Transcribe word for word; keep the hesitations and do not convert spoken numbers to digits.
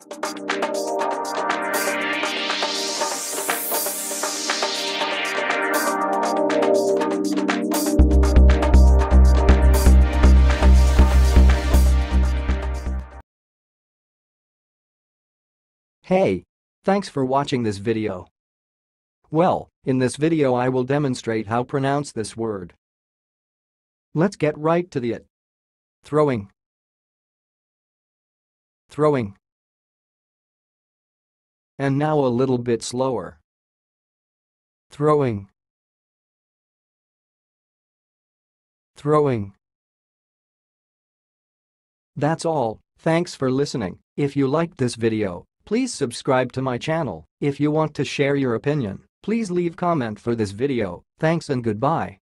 Hey! Thanks for watching this video. Well, in this video I will demonstrate how to pronounce this word. Let's get right to the it. Throwing. Throwing. And now a little bit slower. Throwing. Throwing. That's all. Thanks for listening. If you liked this video, please subscribe to my channel. If you want to share your opinion, please leave comment for this video. Thanks and goodbye.